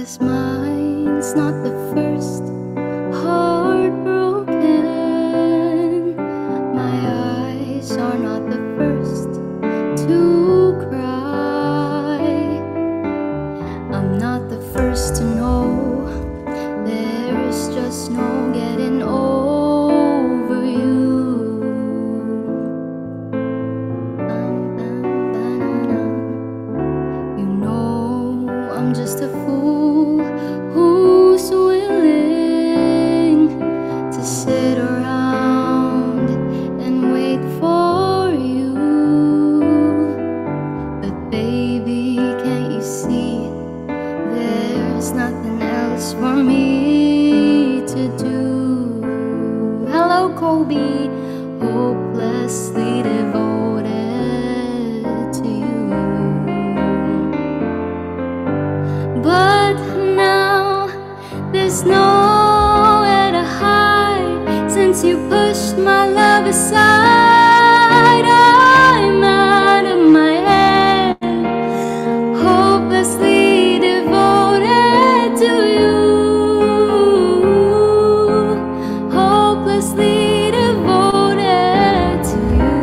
guess mine's not the first heartbroken. My eyes are not the first to cry. I'm not the first to know there's just no getting over you. You know I'm just a fool who's willing to sit around and wait for you. But baby, can't you see there's nothing else for me to do? Hello, Kobe, hopelessly devoted to you. But now there's nowhere to hide since you pushed my love aside. I'm out of my head, hopelessly devoted to you. Hopelessly devoted to you.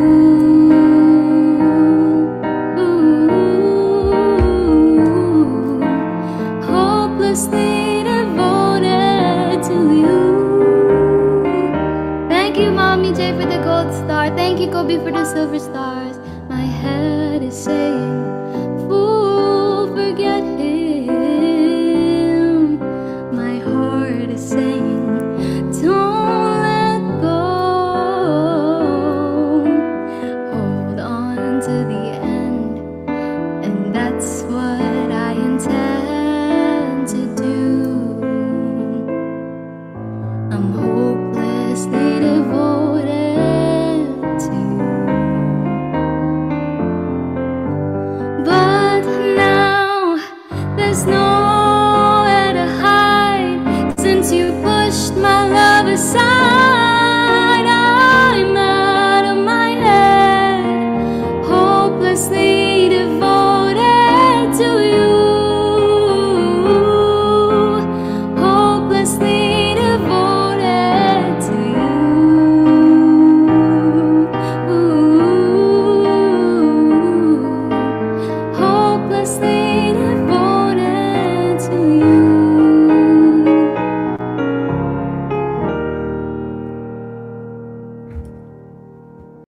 Hopelessly devoted to you. Thank you, Mommy J, for the gold star. Thank you, Kobe, for the silver stars. My head is saying